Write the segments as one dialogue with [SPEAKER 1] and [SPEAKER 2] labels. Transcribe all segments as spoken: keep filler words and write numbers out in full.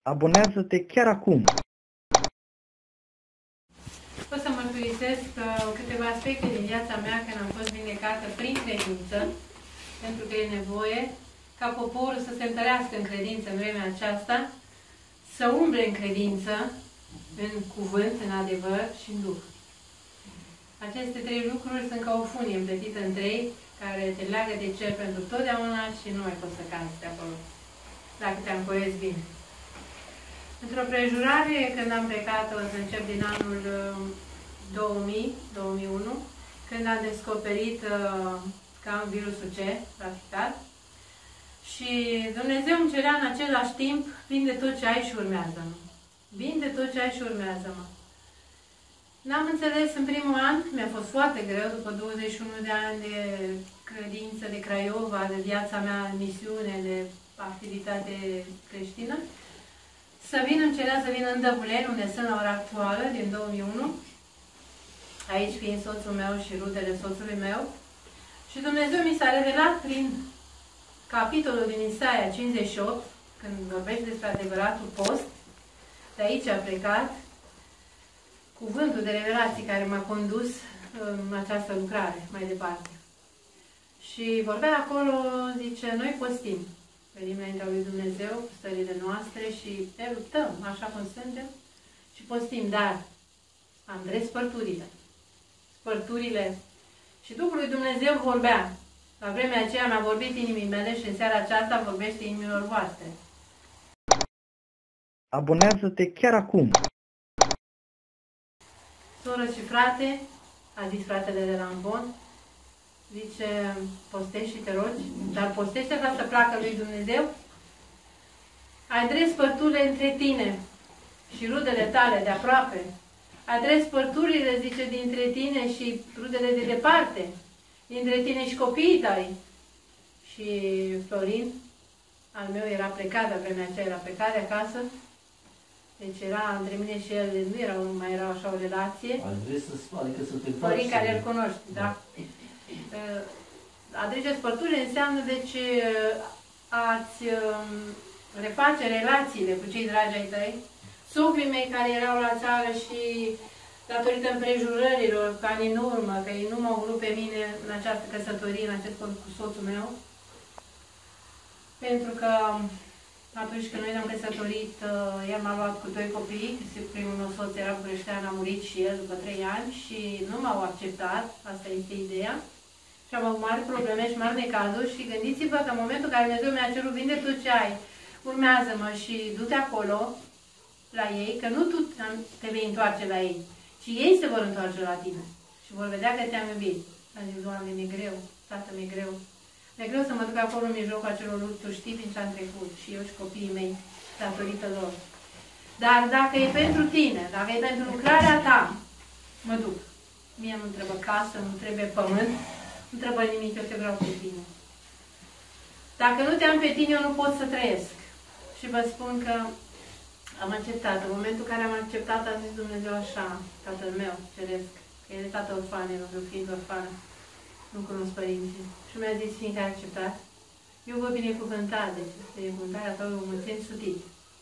[SPEAKER 1] Abonează-te chiar acum!
[SPEAKER 2] O să mărturisesc câteva aspecte din viața mea când am fost vindecată prin credință, pentru că e nevoie ca poporul să se întărească în credință în vremea aceasta, să umble în credință, în cuvânt, în adevăr și în duh. Aceste trei lucruri sunt ca o funie împletită în trei, care te leagă de cer pentru totdeauna și nu mai poți să cazi de acolo, dacă te-am coiesc bine. Într-o prejurare, când am plecat, o să încep din anul două mii, două mii unu, când am descoperit uh, că am virusul C, traficat, și Dumnezeu îmi cerea în același timp, vinde tot ce ai și urmează-mă. Vinde tot ce ai și urmează-mă. N-am înțeles în primul an, mi-a fost foarte greu, după douăzeci și unu de ani de credință, de Craiova, de viața mea, misiune, de activitate creștină, să vin, îmi cerea să vin în Dăbuleni, unde sunt la ora actuală, din două mii unu, aici fiind soțul meu și rudele soțului meu. Și Dumnezeu mi s-a revelat prin capitolul din Isaia cincizeci și opt, când vorbește despre adevăratul post, de aici a plecat cuvântul de revelații care m-a condus în această lucrare, mai departe. Și vorbea acolo, zice, noi postim. Venim înaintea lui Dumnezeu cu stările noastre și ne luptăm, așa cum suntem, și postim, dar am drept spărturile. Spărturile. Și Duhul lui Dumnezeu vorbea. La vremea aceea mi-a vorbit inimii mele și în seara aceasta vorbește inimilor voastre.
[SPEAKER 1] Abonează-te chiar acum!
[SPEAKER 2] Soră și frate, a zis fratele de la Ambon, zice, postești și te rogi, dar postește ca să placă lui Dumnezeu? Ai drept spărturile între tine și rudele tale de aproape. Ai drept spărturile, zice, dintre tine și rudele de departe, dintre tine și copiii tăi. Și Florin, al meu, era plecat, la vremea aceea era plecat de acasă. Deci era între mine și el, nu era, mai era așa o relație.
[SPEAKER 3] Adică să te
[SPEAKER 2] Florin care îl cunoști, da? A trece spărturile înseamnă, deci, a-ți reface relațiile cu cei dragi ai tăi. Socrii mei care erau la țară și datorită împrejurărilor, ca în urmă, că ei nu m-au vrut pe mine în această căsătorie, în acest cu soțul meu, pentru că atunci când noi ne-am căsătorit, el m-a luat cu doi copii, primul meu soț era bucureștean, a murit și el după trei ani și nu m-au acceptat, asta este ideea. Și am avut mari probleme și mari necazuri și gândiți-vă că în momentul în care Dumnezeu mi-a cerut, vinde tot ce ai, urmează-mă și du-te acolo, la ei, că nu tu te vei întoarce la ei, ci ei se vor întoarce la tine și vor vedea că te-am iubit. Am zis, Doamne, mi-e greu, Tată, mi-e greu. Mi-e greu să mă duc acolo în mijlocul acelor lucruri, tu știi din ce am trecut și eu și copiii mei, datorită lor. Dar dacă e pentru tine, dacă e pentru lucrarea ta, mă duc. Mie nu trebuie casă, nu trebuie pământ, nu trebuie nimic, eu te vreau pe tine. Dacă nu te-am pe tine, eu nu pot să trăiesc. Și vă spun că am acceptat. În momentul în care am acceptat, a zis Dumnezeu așa, Tatăl meu, ceresc, că el e tată orfanelor, eu fiind orfană, nu cunosc părinții. Și mi-a zis, fiindcă ai acceptat, eu vă binecuvânta, deci binecuvântarea ta o mulțim sutit.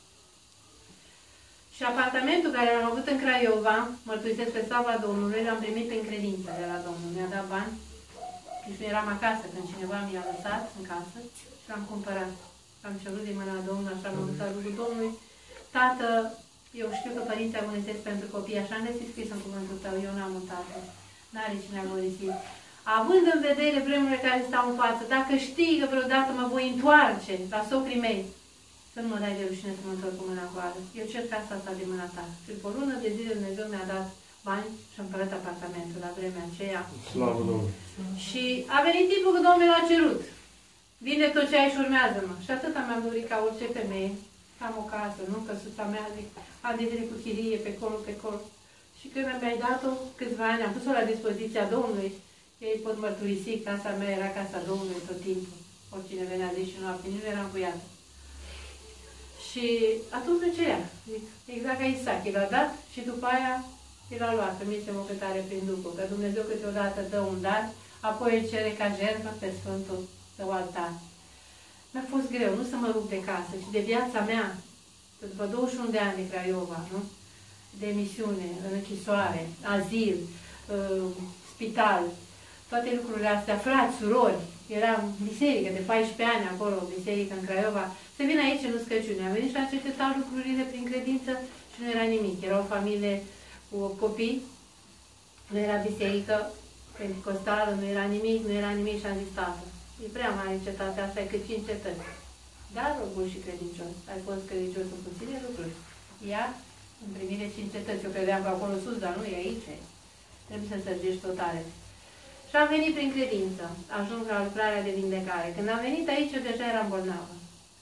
[SPEAKER 2] Și apartamentul care l-am avut în Craiova, mărturisesc pe slava Domnului, l-am primit în credință de la Domnul. Mi-a dat bani, deci nu eram acasă, când cineva mi-a lăsat în casă și l-am cumpărat. Am cerut din mâna Domnului, așa m-am lăsat lucrul Domnului. Tată, eu știu că părinții agonisesc pentru copii, așa am găsit scris în cuvântul tău, eu n-am un tată, n-are cine agonisit. Având în vedere vremurile care stau în față, dacă știi că vreodată mă voi întoarce la socrii mei, să nu mă dai de rușine să mă întorc cu mâna goală. Eu cer casa asta de mâna ta. Și după o lună de zile Dumnezeu mi-a dat bani și am părăt apartamentul la vremea aceea.
[SPEAKER 3] Slavă Domnului!
[SPEAKER 2] Și a venit timpul când Domnul l-a cerut. Vinde tot ce ai și urmează-mă. Și atâta mi-am dorit ca orice femeie. Am o casă, nu? Căsuța mea, zic, am de zile cu chirie, pe colo, pe colo. Și când mi-ai dat-o, câțiva ani, am pus-o la dispoziția Domnului. Ei pot mărturisi, casa mea era casa Domnului tot timpul. Oricine venea zi și noapte, nici nu eram cu ea. Și atunci ce ea? Zic, exact ca Isaac, el a dat și după aia el a luat. Primisem o cântare prin Duhul, că Dumnezeu câteodată dă un dar, apoi îl cere ca jertfă pe Sfântul Său altar. Mi-a fost greu, nu să mă rup de casă, ci de viața mea. după douăzeci și unu de ani de Craiova, nu? De misiune, în închisoare, azil, uh, spital, toate lucrurile astea, frați, surori, era biserică de paisprezece ani acolo, biserică în Craiova, să vină aici în Uscăciune. Am venit și a cercetat lucrurile prin credință și nu era nimic. Era o familie cu copii, nu era biserică pentecostală, nu era nimic, nu era nimic și am zis, tată, e prea mare cetatea asta, e cât cinci cetăți. Dar bun și credincios. Ai fost credincios în puține lucruri. Ia în primire cinci cetăți. Eu credeam că acolo sus, dar nu e aici. Trebuie să sărgești totale. Și am venit prin credință. Ajung la lucrarea de vindecare. Când am venit aici, eu deja eram bolnavă.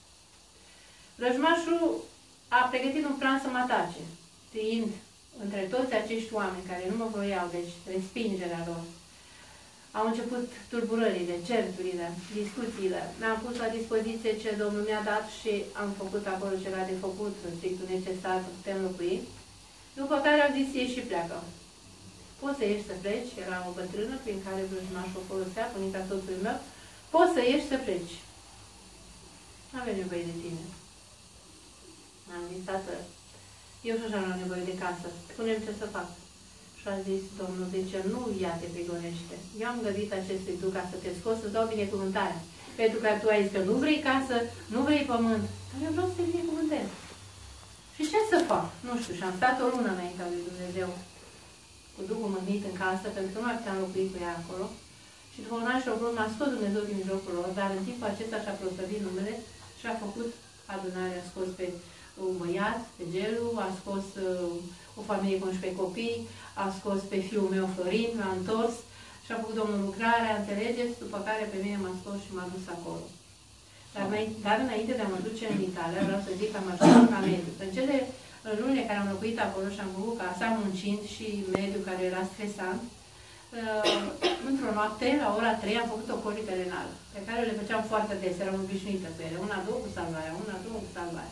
[SPEAKER 2] Vrăjmașul a pregătit un plan să mă atace. Fiind între toți acești oameni care nu mă voiau, deci respingerea lor. Au început tulburările, certurile, discuțiile. Mi-am pus la dispoziție ce Domnul mi-a dat și am făcut acolo ce era de făcut, strictul necesar, să putem locui. După care am zis, ieși și pleacă. Poți să ieși să pleci, era o bătrână prin care vrăjmașul o folosea, bunica soțului meu, poți să ieși să pleci. Nu avem nevoie de tine. Am zis, tată, eu și așa nu am nevoie de casă, spune-mi ce să fac. Și a zis Domnul, zice, nu ea te prigonește. Eu am găsit acestui Duh ca să te scos, să-ți dau binecuvântarea. Pentru că tu ai zis că nu vrei casă, nu vrei pământ. Dar eu vreau să te binecuvântez. Și ce să fac? Nu știu, și am stat o lună înaintea lui Dumnezeu cu Duhul mâhnit în casă, pentru că nu ar putea înlocui cu ea acolo. Și după un an și o lună m-a scos Dumnezeu din mijlocul lor, dar în timpul acesta și-a proslăvit numele și a făcut adunarea, a scos pe un băiat, pe Gelu, a scos uh, o familie cu unsprezece copii, a scos pe fiul meu Florin, m-a întors și a făcut Domnul lucrarea, înțelegeți? După care pe mine m-a scos și m-a dus acolo. Dar, mai, dar înainte de a mă duce în Italia, vreau să zic că am ajuns la mediu. În cele lunile care am locuit acolo și am făcut casa, muncind și mediul care era stresant, uh, într-o noapte, la ora trei, am făcut o colică renală, pe care le făceam foarte des, eram obișnuită cu ele, una, două cu salvarea, una, două cu salvarea.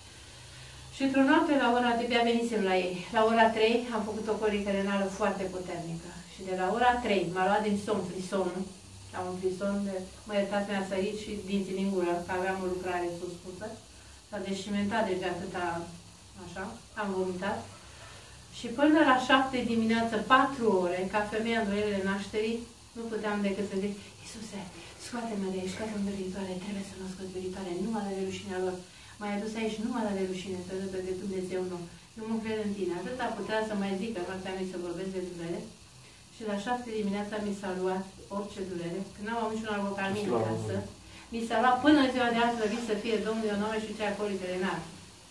[SPEAKER 2] Și într-o noapte, la ora, de-abia venisem la ei, la ora trei am făcut o colică renală foarte puternică. Și de la ora trei m-a luat din somn frisonul, la un frison, de, mă iertați, mi-a sărit și dinții din gură, că aveam o lucrare suspusă. S-a descimentat deja atâta, așa, am vomitat. Și până la șapte dimineață, patru ore, ca femeia în durerele nașterii, nu puteam decât să zic, Iisuse, scoate-mă de aici, scoate-mă de viitoare, trebuie să nu scoți viitoare, nu mă de rușinea lor. M-ai adus aici, nu mă de rușine, să râdă de Dumnezeu, nu. Eu mă cred în tine. Atâta putea să mai zic, că noaptea mea să vorbesc de durere. Și la șapte dimineața mi s-a luat orice durere. Când n-am avut niciun albocamin în casă, mi s-a luat până ziua de azi, slăvit să fie Domnul, eu nu știu ce acolo veterinar.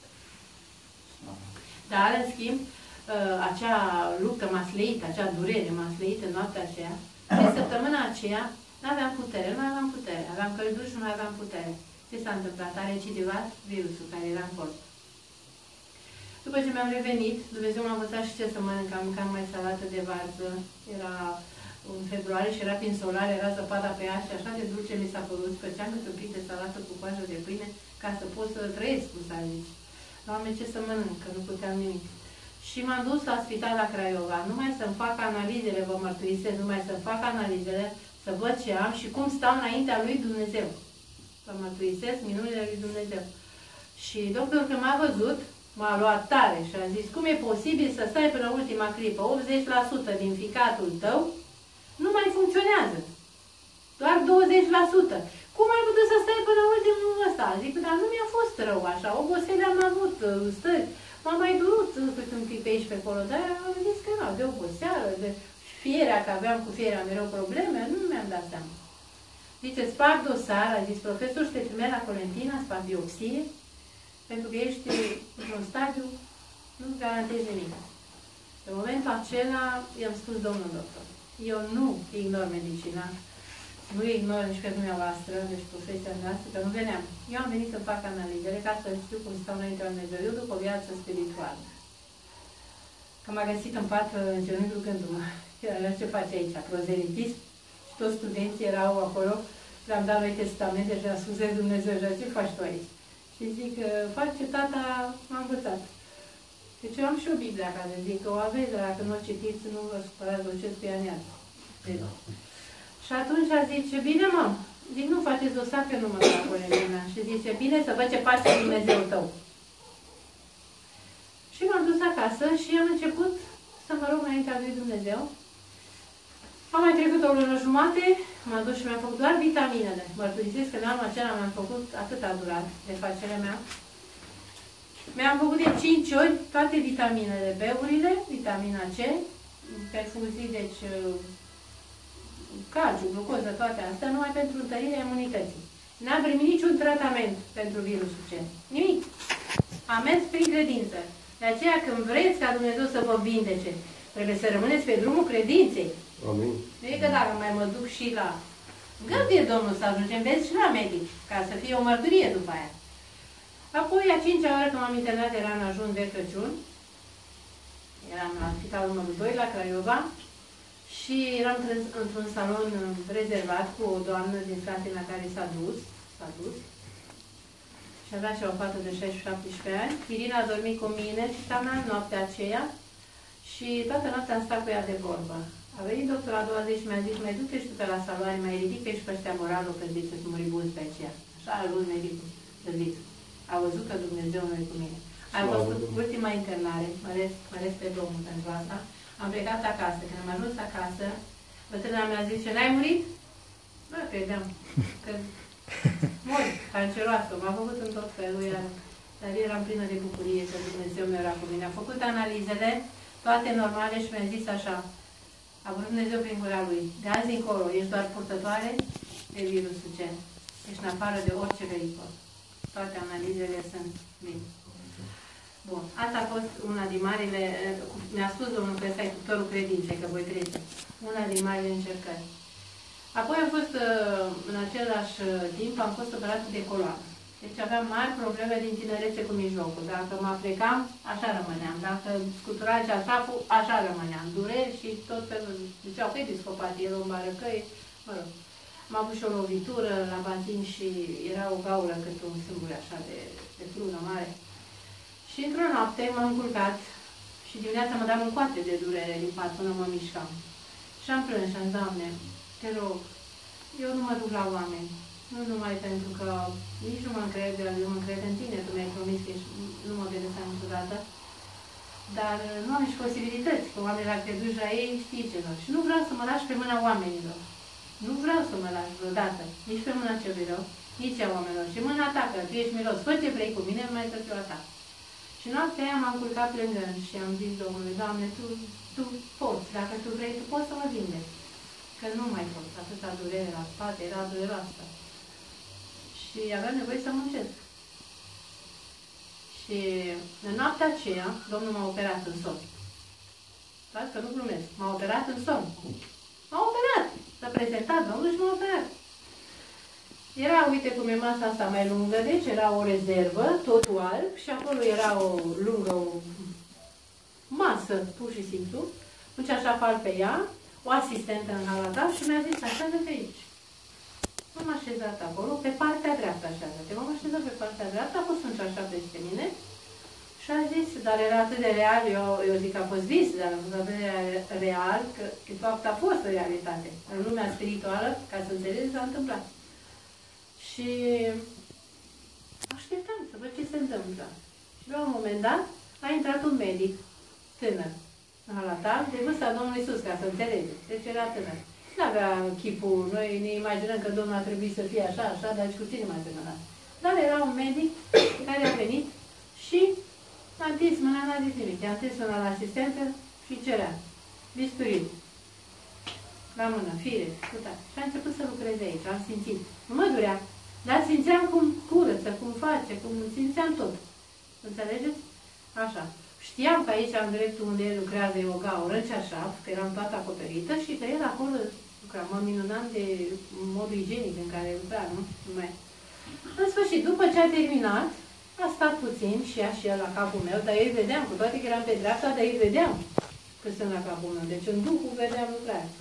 [SPEAKER 2] Dar, în schimb, acea luptă m-a slăit, acea durere m-a slăit în noaptea aceea. De săptămâna aceea, n-aveam putere, nu mai aveam putere. Aveam călduri și nu mai aveam putere. Ce s-a întâmplat? A recidivat virusul care era în corp. După ce mi-am revenit, Dumnezeu m-a învățat și ce să mănânc. Am mâncat mai salată de varză. Era în februarie și era prin solar, era zăpada pe ea și așa de dulce mi s-a părut. Făceam cât un pic de salată cu coajă de pâine ca să pot să trăiesc cu aici. Doamne, ce să mănânc, că nu puteam nimic. Și m-am dus la spital la Craiova, numai să-mi fac analizele, vă mărturisesc, numai să-mi fac analizele, să văd ce am și cum stau înaintea lui Dumnezeu. Vă mărturisesc minunile lui Dumnezeu. Și doctorul când m-a văzut, m-a luat tare și a zis, cum e posibil să stai până ultima clipă? optzeci la sută din ficatul tău nu mai funcționează. Doar douăzeci la sută. Cum ai putut să stai până ultimul ăsta? Zic, dar nu mi-a fost rău așa. Obosele am avut, stări. M-a mai durut un pic pe aici pe acolo, dar am zis că nu, de oboseală, de fierea, că aveam cu fierea mereu probleme, nu mi-am dat seama. Zice, îți fac dosar, a zis profesor, și te trimite la Colentina, îți fac biopsie, pentru că ești într-un stadiu, nu-ți garantezi nimic. În momentul acela, i-am spus domnul doctor, eu nu ignor medicina, nu ignor nici pe dumneavoastră, deci profesia noastră, că nu veneam. Eu am venit să fac analizele ca să știu cum stau înaintea lui Dumnezeu. Eu duc o viață spirituală. Că m-a găsit în pat în genunchi rugându-mă. Era, ce faci aici? Prozelitism? Și toți studenții erau acolo. Le-am dat noi testamente și le-am spus de Dumnezeu. Și ce faci tu aici? Și zic, fac ce tata m-a învățat. Deci eu am și o Biblie acasă. Zic că o aveți, dar dacă nu o citiți, nu vă supărați, vă ceți cu ea în ea. Și atunci a zice, bine mă, zic, nu faceți dosar pe numărul la Colentina. Și zice, bine să văd ce face Dumnezeu tău. acasă și am început să mă rog înaintea lui Dumnezeu. Am mai trecut o lună jumate, m-am dus și mi-am făcut doar vitaminele. Mărturisesc că în anul acela mi-am făcut atât a durat refacerea mea. Mi-am făcut de cinci ori toate vitaminele, B-urile, vitamina C, perfuzii, deci calciu, glucoză, toate astea, numai pentru întărirea imunității. N-am primit niciun tratament pentru virusul C. Nimic. Am mers prin credință. De aceea când vreți ca Dumnezeu să vă vindece, trebuie să rămâneți pe drumul credinței.
[SPEAKER 3] Amin.
[SPEAKER 2] Nu e că dacă mai mă duc și la... Gânduie Domnul să ajungem, vezi, și la medic, ca să fie o mărturie după aia. Apoi, a cincea oară când m-am internat, era în ajun de Crăciun. Eram la spitalul numărul doi, la Craiova. Și eram într-un salon rezervat cu o doamnă din fratele mea care s-a dus. S-a dus. Și avea și o fată de șaisprezece șaptesprezece ani. Irina a dormit cu mine, cita mea, noaptea aceea. Și toată noaptea am stat cu ea de vorbă. A venit doctorul a doua zi și mi-a zis, mai du-te și tu pe la saloare, mai ridică și pe ăștia moralul că zice, sunt muribuzi pe aceea. Așa a lui medicul să zic. A văzut că Dumnezeu nu e cu mine. A fost ultima internare, mă ales, mă ales pe Domnul pentru asta. Am plecat acasă. Când am ajuns acasă, bătrâna mi-a zis, ce n-ai murit? Nu credeam. Că mori, canceroasă. M-a făcut în tot felul, iar, dar eram plină de bucurie că Dumnezeu mi era cu mine. Am făcut analizele, toate normale și mi-a zis așa, a vrut Dumnezeu prin gura lui. De azi încolo, ești doar purtătoare de virusul C. Ești în afară de orice vehicul. Toate analizele sunt bine. Bun. Asta a fost una din marile, mi-a spus Domnul că ăsta e tutorul credinței, că voi trece. Una din marile încercări. Apoi am fost, în același timp, am fost operată de coloană. Deci aveam mari probleme din tinerețe cu mijlocul. Dacă mă plecam, așa rămâneam. Dacă scutura ceasaful, așa rămâneam. Dureri și tot felul. Ziceau că e discopatie lombară, că e... Mă rog. Am avut și o lovitură la bazin și era o gaură cât un sâmbure așa de, de frună mare. Și într-o noapte m-am culcat și dimineața mă dam în coate de durere din pat până mă mișcam. Și am plâns și am zis, Doamne, te rog, eu nu mă duc la oameni. Nu numai pentru că nici nu mă încred, eu mă încred în tine, tu mi-ai promis că nu mă vei lăsa niciodată. Dar nu am nici posibilități, că oamenii la te duci la ei, știi ce nu. Și nu vreau să mă lași pe mâna oamenilor. Nu vreau să mă lași vreodată, nici pe mâna celui rău, nici a oamenilor. Și mâna ta, că tu ești milos, fă ce vrei cu mine, mai să fiu a ta. Și noaptea aia m-am culcat plângând și am zis Domnului, Doamne, tu, tu poți, dacă tu vrei, tu poți să mă vindeci. Că nu mai pot, atâta durere la spate, era dureroasă. Și aveam nevoie să muncesc. Și în noaptea aceea, Domnul m-a operat în somn. Stați că nu glumesc, m-a operat în somn. M-a operat! S-a prezentat Domnul și m-a operat. Era, uite cum e masa asta mai lungă, deci era o rezervă, totul alb, și acolo era o lungă o masă, pur și simplu, un ceașafal pe ea, o asistentă în halatat și mi-a zis, așa de pe aici. M-am așezat acolo, pe partea dreaptă așează-te. M-am așezat pe partea dreaptă, a pus un ceașaf peste mine și a zis, dar era atât de real, eu, eu zic că a fost vis, dar a fost atât de real, că de fapt a fost o realitate. În lumea spirituală, ca să înțelegi, s-a întâmplat. Și așteptam să văd ce se întâmplă. Și la un moment dat a intrat un medic tânăr, halatat, de vârsta Domnului Iisus, ca să înțelege. Deci era tânăr. Nu avea chipul, noi ne imaginăm că Domnul a trebuit să fie așa, așa, dar și cu cine mai tânăr. Dar era un medic care a venit și a întins mâna, n-a zis nimic. I-a întins mâna la asistentă și cerea. Bisturit. La mână, fire, putea. Și a început să lucreze aici, am simțit. Nu mă durea, dar simțeam cum curăță, cum face, cum simțeam tot. Înțelegeți? Așa. Știam că aici, în dreptul unde el lucrează, e o gaură, și așa, că eram toată acoperită și că el acolo lucra. Mă minunam de modul igienic în care lucra, nu? Numai. În sfârșit, după ce a terminat, a stat puțin și ea și el la capul meu, dar eu îi vedeam, cu toate că eram pe dreapta, dar eu îi vedeam că sunt la capul meu. Deci în duhul vedeam lucrarea.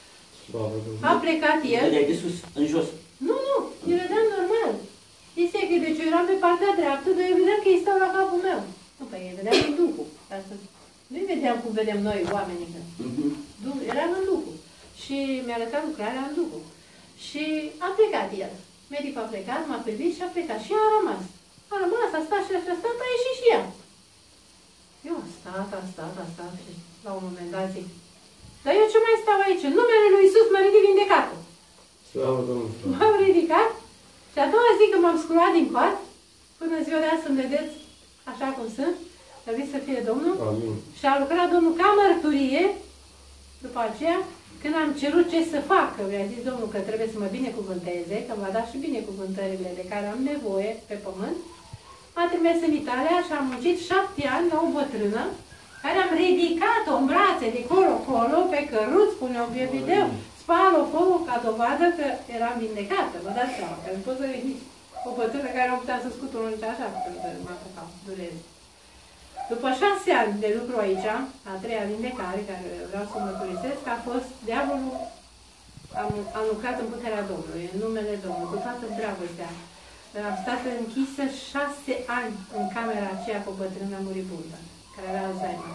[SPEAKER 2] A plecat el.
[SPEAKER 3] Vedeai de sus, în jos.
[SPEAKER 2] Nu, nu, îi vedeam normal. Este că deci eu eram pe partea dreaptă, dar eu vedeam că ei stau la capul meu. Nu, păi îi vedeam în duhul. Nu-i vedeam cum vedem noi oamenii. Uh-huh. Eram în duhul. Și mi-a arătat lucrarea în duhul. Și a plecat el. Medicul a plecat, m-a privit și a plecat. Și a rămas. A rămas, a stat și a stat, a ieșit și ea. Eu am stat. stat, a stat, a stat și la un moment dat zic, dar eu ce mai stau aici? În numele lui Iisus mă ridic vindecatul.
[SPEAKER 3] Slavă Domnului!
[SPEAKER 2] M-am ridicat și a doua zi că m-am sculat din pat, până ziua de azi să-mi vedeți așa cum sunt, să să fie Domnul.
[SPEAKER 3] Amin.
[SPEAKER 2] Și a lucrat Domnul ca mărturie, după aceea, când am cerut ce să fac, că mi-a zis Domnul că trebuie să mă binecuvânteze, că m-a dat și binecuvântările de care am nevoie pe pământ, m-a trimis în Italia și am muncit șapte ani la o bătrână, care am ridicat-o în brațe de colo-colo, pe căruț, pune-o pe video, spală-o foc ca dovadă că eram vindecată, vă dați seama, că nu pot să ridic o bătrână care nu putea să scutură nici așa, când m-a apucat durere. După șase ani de lucru aici, a treia vindecare, care vreau să mărturisesc, a fost diavolul, am, am lucrat în puterea Domnului, în numele Domnului, cu toată dragostea. Am stat închisă șase ani în camera aceea cu o bătrână muribundă, care avea Alzheimer.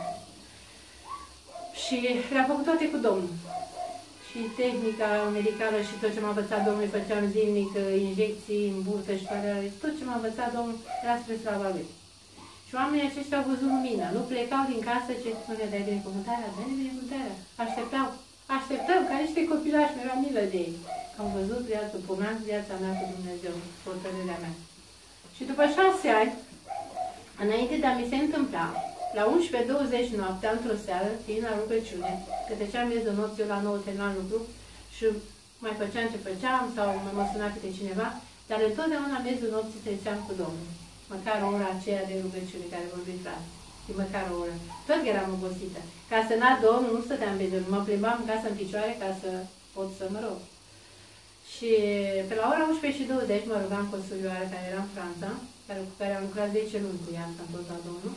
[SPEAKER 2] Și le-am făcut toate cu Domnul. Și tehnica medicală și tot ce m-a învățat Domnul, făceam zilnic injecții în burtă și toate, tot ce m-a învățat Domnul era spre slava Lui. Și oamenii aceștia au văzut lumină, nu plecau din casă ce spune, dai binecuvântarea, dai binecuvântarea. Așteptau, așteptăm ca niște copilași, mi-era milă de ei. Am văzut viața, puneam viața mea cu Dumnezeu, hotărârea mea. Și după șase ani, înainte de a mi se întâmpla, la unsprezece douăzeci noaptea, într-o seară, fiind la rugăciune, că treceam miez de nopți, eu la nouă terminam lucru și mai făceam ce făceam sau mă suna câte cineva, dar întotdeauna miez de nopți treceam cu Domnul. Măcar o oră aceea de rugăciune care vorbiți frate. Și măcar o oră. Tot eram obosită. Ca să n-a Domnul, nu stăteam pe Domnul. Mă plimbam în casă în picioare ca să pot să mă rog. Și pe la ora unsprezece și douăzeci mă rugam cu o surioară care era în Franța, care, cu care am lucrat zece luni cu ea, am tot la Domnul.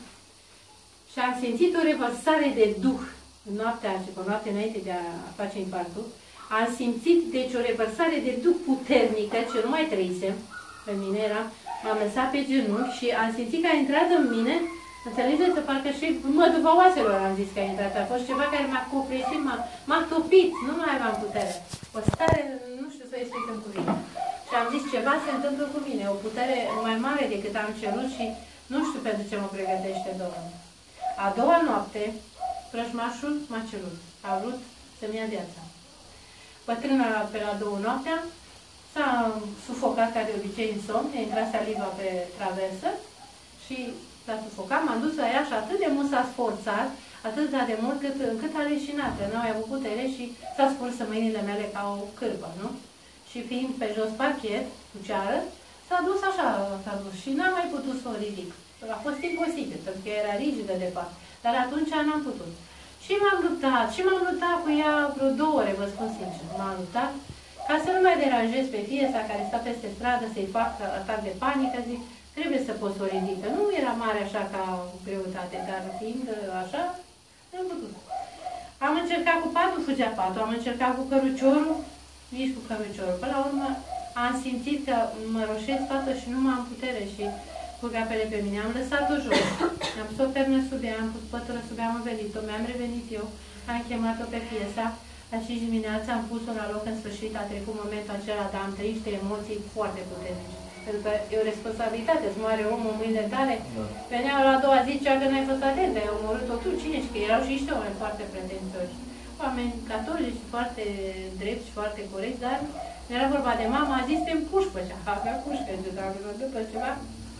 [SPEAKER 2] Și am simțit o revărsare de duh în noaptea aceea, cu noapte înainte de a face infarctul. Am simțit, deci, o revărsare de duh puternică, ce nu mai trăisem. Pe mine era, m-am lăsat pe genunchi și am simțit că a intrat în mine, înțelegeți, parcă și măduva oaselor am zis că a intrat. A fost ceva care m-a copleșit, m-a topit, nu mai aveam putere. O stare, nu știu să explic în cuvinte. Și am zis, ceva se întâmplă cu mine, o putere mai mare decât am cerut și nu știu pentru ce mă pregătește Domnul. A doua noapte, vrăjmașul m-a cerut, a vrut să-mi ia viața. Bătrâna pe la două noaptea s-a sufocat, ca de obicei în somn, a intrat saliva pe traversă și s-a sufocat, m-am dus la ea și atât de mult s-a sforțat, atât de mult cât, încât a leșinat, că n-au mai avut putere și s-a spurs mâinile mele ca o cârpă, nu? Și fiind pe jos parchet, cu ceară, s-a dus așa, s-a dus și n-am mai putut să o ridic. A fost imposibil, pentru că era rigidă de fapt, dar atunci n-am putut. Și m-am luptat, și m-am luptat cu ea vreo două ore, vă spun sincer, m-am luptat, ca să nu mai deranjez pe fiesa care sta peste stradă, să-i fac atac de panică, zic, trebuie să pot să o ridică. Nu era mare așa ca o greutate, dar fiind așa, n-am putut. Am încercat cu patul, fugea patul, am încercat cu căruciorul, nici cu căruciorul. Până la urmă am simțit că mă roșesc toată și nu mai am putere și cu apele pe mine. Am lăsat-o jos, am pus o pernă sub ea, am pus pătură sub ea, am venit-o, mi-am revenit eu, am chemat-o pe piesa. La cinci dimineața am pus-o la loc, în sfârșit a trecut momentul acela, dar am trăit niște emoții foarte puternice. Pentru că e o responsabilitate, îți moare omul în mâinile tale. Da. Veneau la a doua zi, cea că n-ai fost atent, ai omorât-o tu, cine știe, că erau și niște oameni foarte pretențioși. Oameni catolici, foarte drepți și foarte corecți, dar era vorba de mama, a zis, te-mi puși pe cea, avea pușcă, zic, dacă mă după ceva.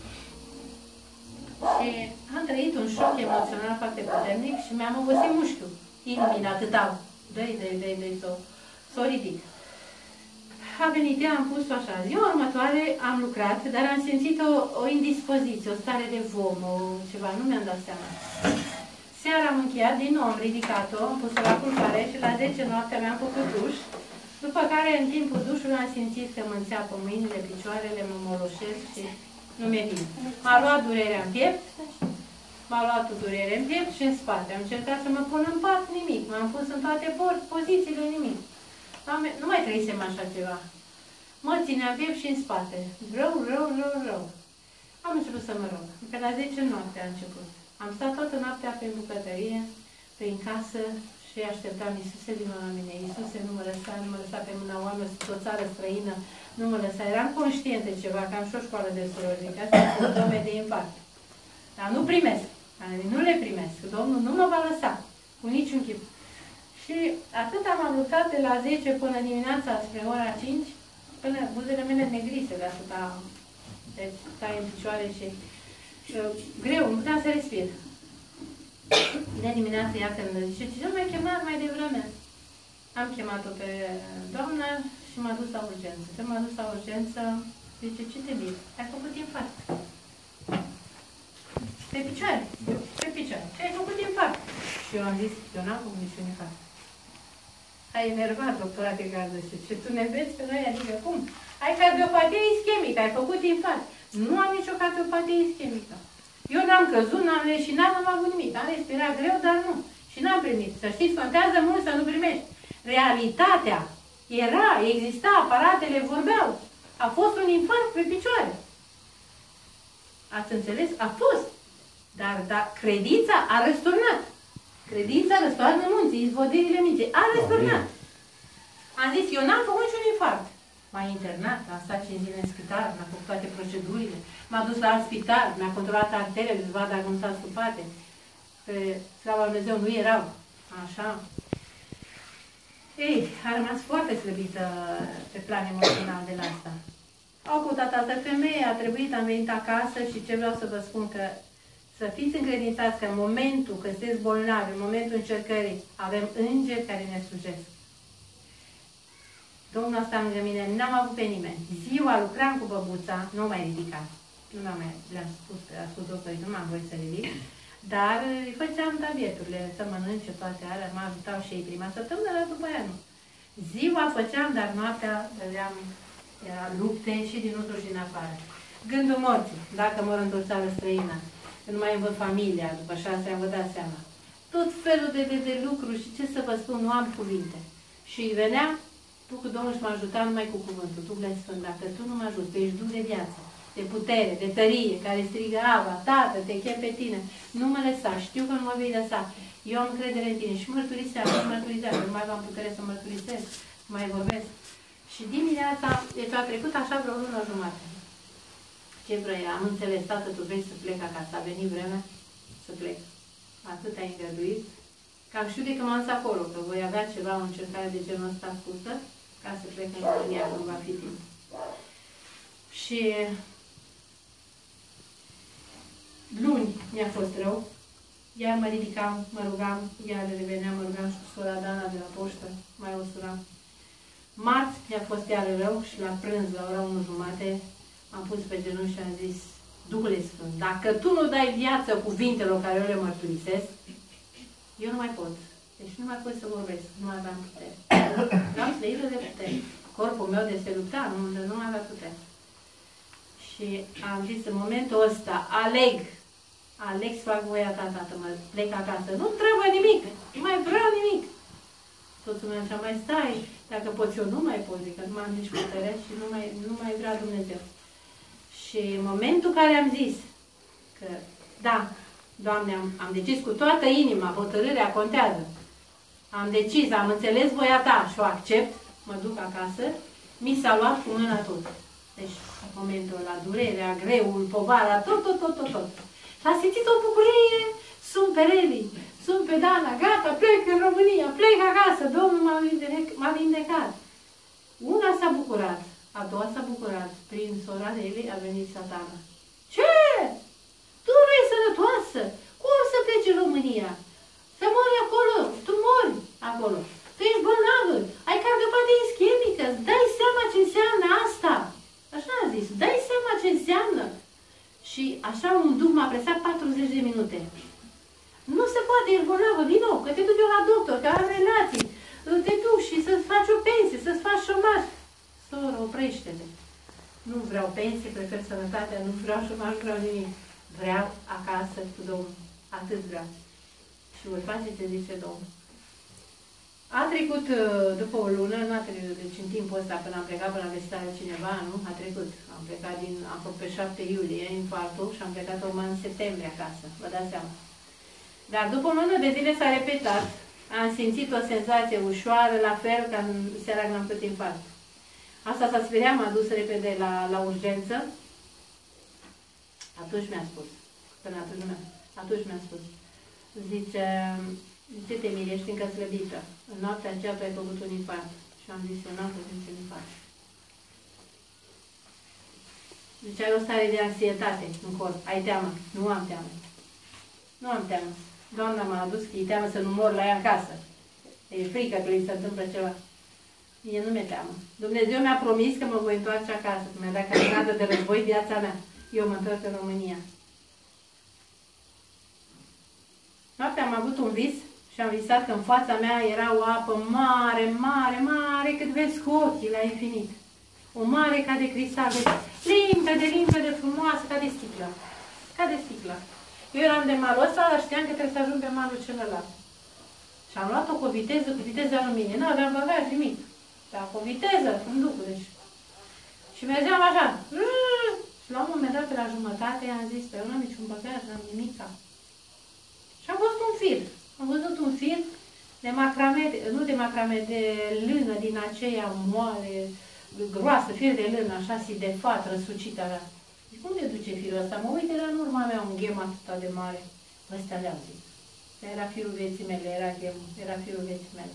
[SPEAKER 2] Și am trăit un șoc emoțional foarte puternic și mi-am obosit mușchiul, inimii, atâta. Dă-i, dă-i, dă-i, dă-i, să o ridic. A venit ea, am pus-o așa. Ziua următoare am lucrat, dar am simțit o, o indispoziție, o stare de vom, o ceva, nu mi-am dat seama. Seara am încheiat, din nou am ridicat-o, am pus-o la culcare și la zece noaptea mi-am făcut duș, după care în timpul dușului am simțit că mă înțeapă mâinile, picioarele, mă moloșesc și nu mi-e bine. M-a luat durerea în piept, m-a luat o durere în piept și în spate. Am încercat să mă pun în pat, nimic. M-am pus în toate pozițiile, nimic. Nu mai trăisem așa ceva. Mă ținea piept și în spate. Rău, rău, rău, rău. Am început să mă rog. Pe la zece noaptea a început. Am stat toată noaptea prin bucătărie, prin casă și așteptam, Iisuse, vină la mine. Iisuse, nu mă lăsa, nu mă lăsa pe mâna oameni, o țară străină. Nu mă lăsa. Eram conștient de ceva, că am și o școală de surori. Asta sunt dome de infarct. Dar nu primesc. Nu le primesc. Domnul nu mă va lăsa cu niciun chip. Și atât am luptat de la zece până dimineața spre ora cinci, până buzele mele negrise de atâta, deci stai în picioare și uh, greu, nu puteam să respir. De dimineață ea când zice, ce m-ai chemat mai devreme? Am chemat-o pe doamnă și m-a dus la urgență. Când m-a dus la urgență, zice, ce te bine? Ai făcut infarct. Pe picioare, pe picioare. Și ai făcut infarct. Și eu am zis, eu n-am făcut niciun infarct. Ai enervat, doctora de gardă, și ce tu ne vezi pe noi, adică cum? Ai cardiopatie ischemică, ai făcut infarct. Nu am nicio cardiopatie ischemică. Eu n-am căzut, n-am leșinat, n-am avut nimic. Am respirat greu, dar nu. Și n-am primit. Să știți, contează mult să nu primești. Realitatea era, exista, aparatele vorbeau. A fost un infarct pe picioare. Ați înțeles? A fost. Dar, dar credința a răsturnat. Credința răstoarnă munții, izvodirile minții. A răsturnat. Am zis, eu n-am făcut niciun infarct. M-a internat, am stat cinci zile în spital, m-a făcut toate procedurile. M-a dus la alt spital, mi-a controlat arterele, să vadă dacă nu s-a stupate. Pe slava Lui Dumnezeu nu erau. Așa. Ei, a rămas foarte slăbită pe plan emoțional de la asta. Au căutat altă femeie, a trebuit, am venit acasă și ce vreau să vă spun că să fiți încredințați că în momentul că sunteți bolnavi, în momentul încercării, avem îngeri care ne slujesc. Domnul ăsta lângă mine, n-am avut pe nimeni. Ziua lucram cu băbuța, nu mai ridicat. Nu m-am mai, le-am spus, a spus doctorii, nu m-am voie să ridic. Dar îi făceam tabieturile, să mănânce toate alea, mă ajutau și ei prima săptămână, dar după aia nu. Ziua făceam, dar noaptea vedeam, era lupte și din usul și din afară. Gândul morții, dacă mor într-o țară străină, când nu mai îmi văd familia, după șase ani vă dați seama. Tot felul de, de, de lucruri și ce să vă spun, nu am cuvinte. Și venea, tu cu Domnul și mă ajuta numai cu cuvântul, Duhul Sfânt, dacă tu nu mă ajuți, tu ești Duh de viață, de putere, de tărie, care strigă Ava, Tată, te chem pe tine, nu mă lăsa, știu că nu mă vei lăsa, eu am încredere în tine și mărturiseam, și mărturiseam, nu mai aveam putere să mărturisesc, să mai vorbesc. Și dimineața, deci a trecut așa vreo lună jumate. Ce vrei? Am înțeles, tată, tu vrei să plec acasă, a venit vremea să plec. Atât ai îngăduit. Că am știut de că m-am dus acolo, că voi avea ceva, o încercare de genul ăsta scurtă, ca să plec în România când va fi timp. Și luni mi-a fost rău, iar mă ridicam, mă rugam, iar reveneam, mă rugam și cu sora Dana de la poștă, mai o suram. Marți mi-a fost iar rău și la prânz, la ora unu jumate, am pus pe genunchi și am zis, Duhule Sfânt, dacă tu nu dai viață cuvintelor care eu le mărturisesc, eu nu mai pot. Deci nu mai pot să vorbesc, nu mai aveam putere. L-am slăită de putere. Corpul meu de se lupta, nu, nu mai avea putere. Și am zis, în momentul ăsta, aleg, aleg să fac voia ta, tată, mă plec acasă. Nu-mi trebuie nimic, nu mai vreau nimic. Totul meu așa, mai stai, dacă poți eu, nu mai pot, că nu am nici putere și nu mai, nu mai vrea Dumnezeu. Și în momentul în care am zis că, da, Doamne, am, am decis cu toată inima, hotărârea contează. Am decis, am înțeles voia ta și o accept, mă duc acasă, mi s-a luat cu mâna tot. Deci, în momentul ăla, durerea, greul, povara, tot, tot, tot, tot, tot. Și a simțit o bucurie, sunt pe Reli, sunt pe Dana, gata, plec în România, plec acasă, Domnul m-a vindec, vindecat. Una s-a bucurat, a doua s-a bucurat, prin sora Reli a venit Satana. Ce? Tu nu ești sănătoasă? Cum să pleci în România? Să mori acolo, tu mori acolo. Tu ești bolnavă, ai cardiopatie ischemică, îți dai seama ce înseamnă asta. Așa a zis, dai seama ce înseamnă. Și așa un duh m-a presat patruzeci de minute. Nu se poate, ești bolnavă, din nou, că te duci eu la doctor, că ai relații, te duci și să-ți faci o pensie, să-ți faci șomaj. Soră, oprește-te. Nu vreau pensie, prefer sănătatea, nu vreau șomaj, nu vreau nimic. Vreau acasă cu Domnul. Atât vreau. Și voi face ce zice Domnul. A trecut după o lună, nu a trecut, deci în timpul ăsta până am plecat până a vizitarea cineva, nu? A trecut. Am plecat din, am făcut pe șapte iulie infarctul și am plecat urmă în septembrie acasă. Vă dați seama. Dar după o lună de zile s-a repetat. Am simțit o senzație ușoară, la fel ca în seara când am făcut infarct. Asta s-a speriat, m-a dus repede la, la urgență. Atunci mi-a spus. Până atunci mi-a spus. Atunci mi-a spus. Zice, ce te miri, ești încă slăbită. În noaptea aceea tu ai făcut un infart. Și am zis, eu n-am făcut un infart. Deci ai o stare de anxietate în corp. Ai teamă. Nu am teamă. Nu am teamă. Doamna m-a adus că e teamă să nu mor la ea în casă. E frică că îi se întâmplă ceva. Mie nu mi-e teamă. Dumnezeu mi-a promis că mă voi întoarce acasă. Că mi-a dat caminată de război viața mea. Eu mă întorc în România. Noaptea am avut un vis și am visat că în fața mea era o apă mare, mare, mare, cât vezi cu ochii la infinit. O mare ca de cristal, limpede, limpede, frumoasă, ca de sticlă. Ca de sticlă. Eu eram de malul ăsta, dar știam că trebuie să ajung pe malul celălalt. Și am luat-o cu o viteză, cu viteză aluminie. Nu aveam bagaj, nimic. Dar cu o viteză, în ducul, deci. Și mergeam așa. Și la un moment dat, pe la jumătate, am zis, eu nu am niciun bagaj, n-am nimica. Și am văzut un fir. Am văzut un fir de macrame, nu de macrame, de lână din aceea moale, groasă, fir de lână, așa, si de fat, răsucită la. Zic, unde duce firul ăsta? Mă uite la în urma mea un ghem atâta de mare. Ăstea le-au zis. Era firul vieții mele, era ghemul, era firul vieții mele.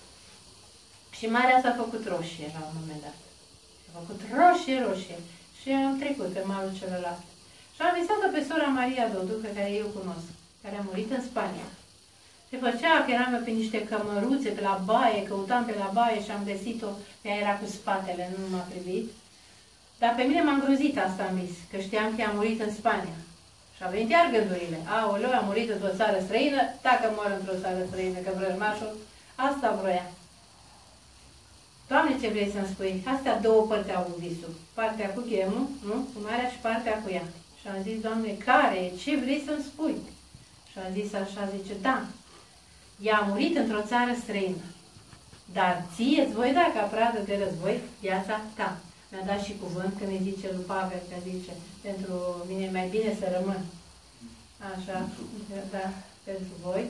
[SPEAKER 2] Și marea s-a făcut roșie la un moment dat. S-a făcut roșie, roșie. Și am trecut pe malul celălalt. Și am visat-o pe sora Maria Dodu, pe care eu cunosc, care a murit în Spania. Se făcea că eram pe niște cămăruțe pe la baie, căutam pe la baie și am găsit-o, ea era cu spatele, nu m-a privit. Dar pe mine m-a îngrozit asta, am zis, că știam că a murit în Spania. Și au venit iar gândurile. Aoleu, a murit într-o țară străină, dacă mor într-o țară străină, că vrăjmașul, asta vroia. Doamne, ce vrei să-mi spui? Astea două părți au visul. Partea cu ghemul, nu? Cu marea și partea cu ea. Și am zis, Doamne, care e? Ce vrei să-mi spui? Și am zis așa, zice, da. Ea a murit într-o țară străină. Dar ție îți voi da ca pradă de război viața ta. Mi-a dat și cuvânt când îi zice lui Pavel, că zice, pentru mine e mai bine să rămân. Așa, da, pentru voi.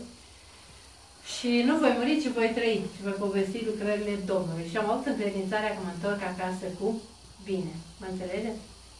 [SPEAKER 2] Și nu voi muri, ci voi trăi și voi povesti lucrările Domnului. Și am avut încredințarea că mă întorc acasă cu bine. Mă înțelegeți?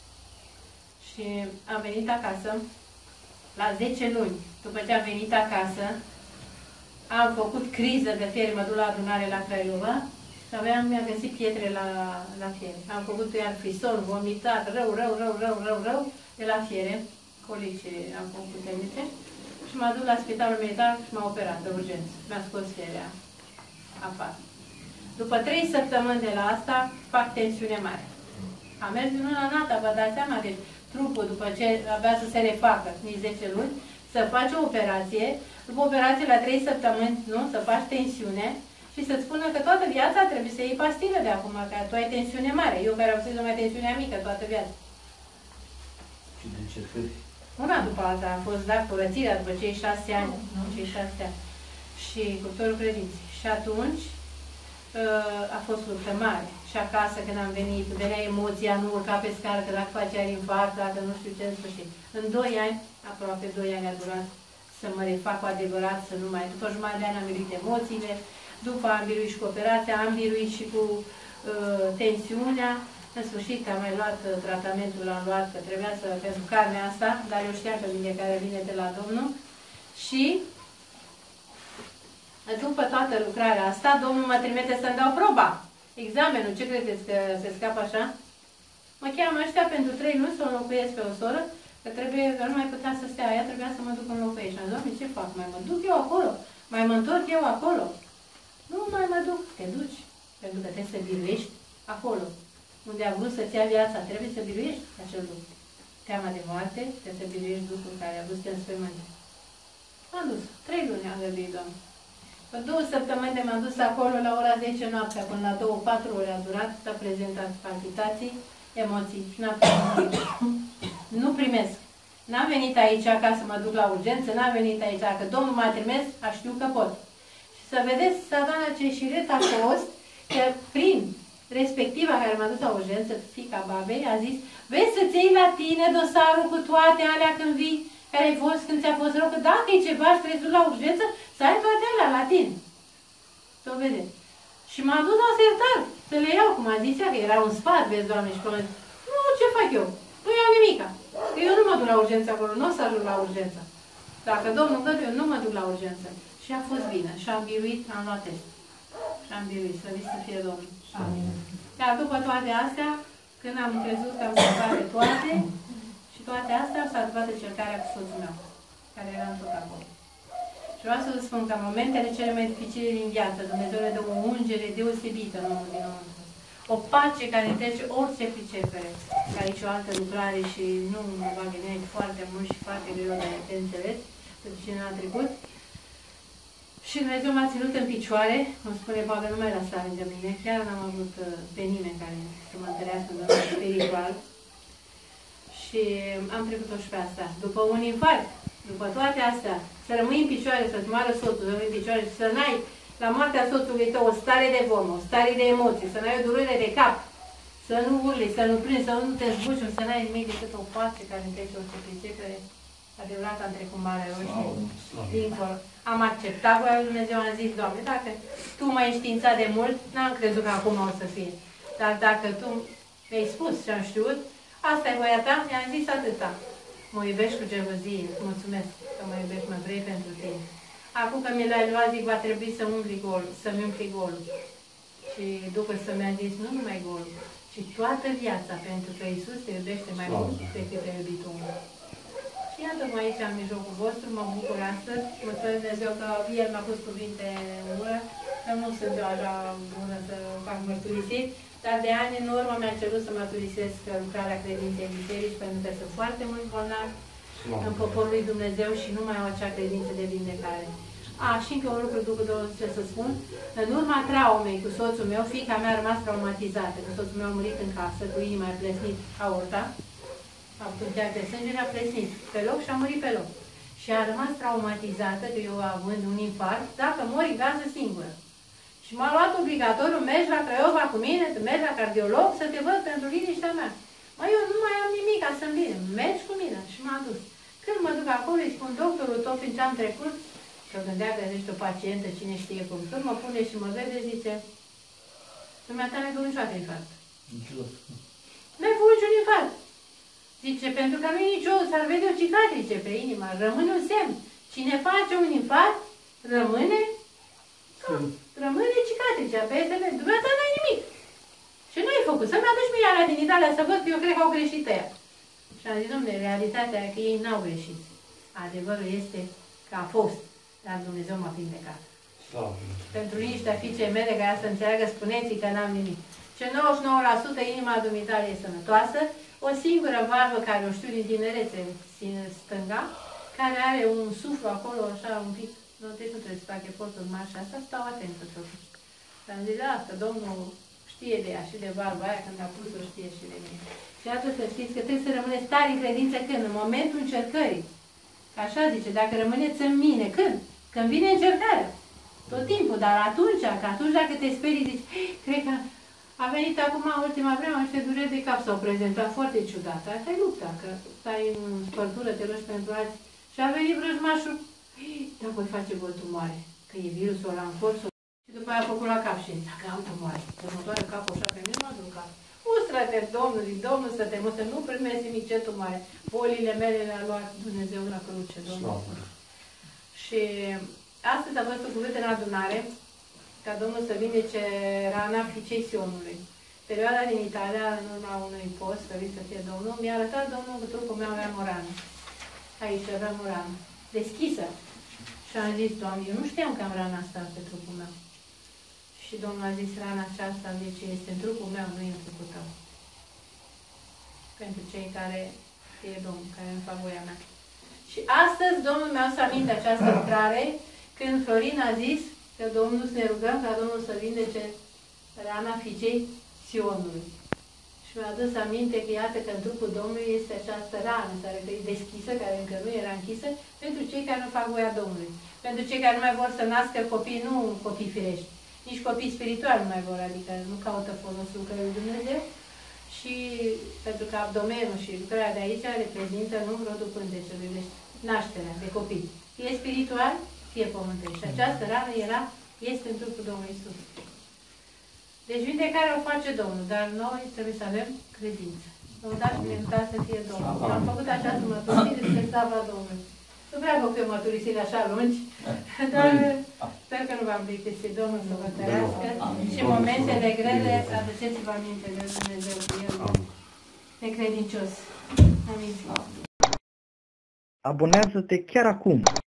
[SPEAKER 2] Și am venit acasă la zece luni. După ce am venit acasă, am făcut criză de fier, mă duc la adunare la Craiova și aveam, mi-am găsit pietre la, la fiere. Am făcut iar frison, vomitat, rău, rău, rău, rău, rău, rău, de la fiere, colici am făcut puternice. Și m-a dus la spitalul militar și m-a operat de urgență. Mi-a scos fierea afară. După trei săptămâni de la asta, fac tensiune mare. Am mers din una în alta, vă dați seama, deci trupul, după ce avea să se refacă, nici zece luni, să faci o operație, după operație la trei săptămâni, nu, să faci tensiune și să-ți spună că toată viața trebuie să iei pastilă de acum, că tu ai tensiune mare. Eu care am să mai tensiunea mică toată viața.
[SPEAKER 3] Și de încercări?
[SPEAKER 2] Una după alta a fost dat curățirea după cei șase ani, nu, cei șase ani. Și cuptorul credinței. Și atunci a fost luptă mare. Și acasă când am venit, venea emoția, nu urca pe scară, că dacă facea infarct, dacă nu știu ce, în sfârșit. În doi ani, aproape doi ani a durat să mă refac cu adevărat, să nu mai... După jumătate de ani am biruit emoțiile, după am biruit și cu operația, am biruit și cu uh, tensiunea. În sfârșit am mai luat uh, tratamentul, l-am luat, că trebuia să, pentru carnea asta, dar eu știam că vine care vine de la Domnul. Și după toată lucrarea asta, Domnul mă trimite să-mi dau proba. Examenul, ce credeți că se scapă așa? Mă cheamă ăștia pentru trei luni să o înlocuiesc pe o soră, că trebuie, că nu mai putea să stea aia, trebuia să mă duc în locuiești. Și am zis, Doamne, ce fac? Mai mă duc eu acolo? Mai mă întorc eu acolo? Nu mai mă duc, te duci. Pentru că trebuie să biruiești acolo. Unde a vrut să-ți ia viața, trebuie să biruiești acel lucru. Teama de moarte, trebuie să biruiești lucrul care a vrut să te înspăimânte. M-am dus. Trei luni am găsit, Doamne. Pe două săptămâni m-am dus acolo la ora zece noaptea, până la două patru ore a durat, s-a prezentat palpitații, emoții și n-am primit. Nu primesc. N-am venit aici ca să mă duc la urgență, n-am venit aici, că Domnul m-a trimis, a știu că pot. Și să vedeți, satana ce șiret a fost, că prin respectiva care m-a dus la urgență, fiica babei, a zis, vezi să-ți iei la tine dosarul cu toate alea când vii, care ai fost, când ți-a fost rău, că dacă e ceva și trebuie să duci la urgență, să ai toate alea la tine. Să o vedeți. Și m-a dus la sertar, să le iau, cum a zis ea, că era un sfat, vezi, Doamne, și până nu, ce fac eu? Nu iau nimica. Că eu nu mă duc la urgență acolo, nu o să ajung la urgență. Dacă Domnul îngăduie, eu nu mă duc la urgență. Și a fost bine. Și am biruit, am luat test. Și am biruit, să vii să fie Domnul. Amin. Iar după toate astea, când am crezut că am scăpat de toate, și toate astea s-a întâmplat încercarea cu soțul meu, care eram tot acolo. Și vreau să vă spun că în momentele cele mai dificile din viață, Dumnezeu le dă o ungere deosebită în omul din omul. O pace care trece orice pricepere. Că aici o altă lucrare și nu mă va gândi foarte mult și foarte greu de, de înțeles, pentru cine a trecut. Și Dumnezeu m-a ținut în picioare, îmi spune, bagă, nu mai lăsa lângă mine. Chiar n-am avut pe nimeni care să mă întărească în domeniul spiritual. Și am trecut-o și pe asta. După un infarct, după toate astea, să rămâi în picioare, să-ți moară soțul, să rămâi în picioare și să n-ai la moartea soțului tău o stare de vomă, o stare de emoții, să n-ai o durere de cap, să nu urli, să nu prinzi, să nu te zbuciumi, să n-ai nimic decât o pace care întrece orice pricepere. Adevărat am trecut Marea Roșie, dincolo. Am acceptat voia lui Dumnezeu, am zis, Doamne, dacă Tu m-ai înștiințat de mult, n-am crezut că acum o să fie. Dar dacă Tu mi-ai spus și am știut, asta e voia Ta, i-am zis atâta. Mă iubești cu gelozie, îți mulțumesc că mă iubești, mă vrei pentru Tine. Acum că mi l-ai luat, zic, va trebui să umpli golul, să-mi umpli golul. Și după să mi-a zis, nu numai golul, ci toată viața, pentru că Iisus te iubește mai mult decât te-a iubit omul. Și iată-mă aici în mijlocul vostru, mă bucur astăzi, mulțumesc Dumnezeu că El mi-a pus cuvinte în ură, că nu sunt eu așa bună să fac mărturisit, dar de ani în urmă mi-a cerut să mărturisesc lucrarea credinței în biserici, pentru că sunt foarte mulți bolnavi în poporul lui Dumnezeu și nu mai au acea credință de vindecare. A, și încă un lucru după ce să spun, în urma traumei cu soțul meu, fiica mea a rămas traumatizată, că soțul meu a murit în casă, cu inima a plesnit aorta, a putea de sânge, a plesnit pe loc și a murit pe loc. Și a rămas traumatizată, că eu având un infarct, dacă mori gază singură. Și m-a luat obligatoriu, mergi la Craiova cu mine, tu mergi la cardiolog să te văd pentru liniștea mea. Mă, eu nu mai am nimic ca să-mi bine, mergi cu mine. Și m-a dus. Când mă duc acolo, îi spun doctorul tot prin ce am trecut, că gândea că ești o pacientă, cine știe cum. Când mă pune și mă vede, zice, dumneata n-ai făcut niciodată infarct.
[SPEAKER 3] Niciodată.
[SPEAKER 2] N-ai făcut niciun infarct. Zice, pentru că nu e nicio, s-ar vede o cicatrice pe inima, rămâne un semn. Cine face un infarct, rămâne, rămâne cicatricea pe S M S. Dumneata n-ai nimic. Și nu ai făcut. Să-mi aduci mie la din Italia să văd că eu cred că au greșit ăia. Și am zis, dom'le, realitatea e că ei n-au greșit. Adevărul este că a fost, dar Dumnezeu m-a vindecat. Pentru liniștea fiicei mele, ca să înțeleagă, spuneți că n-am nimic. Ce nouăzeci și nouă la sută inima dumitale e sănătoasă, o singură valvă care o știu din tinerețe, stânga, care are un suflu acolo, așa, un pic, nu, deci nu trebuie să fac efortul mari și asta, stau atentă totuși. Dar am zis, da, asta, Domnul știe de ea și de valva aia, când a pus-o știe și de mine. Și atât să știți că trebuie să rămâneți tari în credință când? În momentul încercării. Că așa zice, dacă rămâneți în mine, când? Când vine încercarea. Tot timpul, dar atunci, că atunci dacă te sperii, zici, cred că a venit acum, ultima vreme, niște dureri de cap s-au prezentat foarte ciudat. Asta e lupta, că stai în spărtură, te rogi pentru alții. Și a venit vrăjmașul, dar voi face vă tumoare, că e virusul ăla în corp. Și după aia a făcut la cap și zice, dacă am tumoare, că mă doare capul așa pe mine, mă duc cap. Mustră-te, Domnul, zic, Domnul să te mustră, nu primesc nimic, ce tumoare. Bolile mele le-a luat Dumnezeu la cruce, Domnul. Și astăzi a văzut cuvânt în adunare, ca Domnul să vindece rana fiicei Sionului. Perioada din Italia, în urma unui post, să vii să fie Domnul, mi-a arătat Domnul că trupul meu avea o rană. Aici aveam o rană, deschisă. Și am zis, Doamne, eu nu știam că am rana asta pe trupul meu. Și Domnul a zis, rana aceasta, deci este în trupul meu, nu e în trupul tău. Pentru cei care e Domnul, care îmi fac voia mea. Și astăzi Domnul mi-a să aminte această lucrare, când Florin a zis că Domnul să ne rugăm ca Domnul să vindece rana fiicei Sionului. Și mi-a adus aminte că iată că în trupul Domnului este această rană care e deschisă, care încă nu era închisă, pentru cei care nu fac voia Domnului. Pentru cei care nu mai vor să nască copii, nu copii firești, nici copii spirituali nu mai vor, adică nu caută folosul lucrării lui Dumnezeu. Și pentru că abdomenul și lucrarea de aici reprezintă nu rodul pântecelui, deci nașterea de copii. Fie spiritual, fie pământesc. Și această rană era, este în trupul Domnului Iisus. Deci vindecarea o face Domnul, dar noi trebuie să avem credință. Lăudați și binecuvântat să fie Domnul. Am făcut această mărturisire spre slava Domnului. Nu prea vă fi mărturisiri așa lungi, dar sper că nu v-am plictisit. Domnul să vă întărească și momentele grele, aduceți-vă aminte de Dumnezeu cu El necredincios. Amin.
[SPEAKER 1] Abonează-te chiar acum!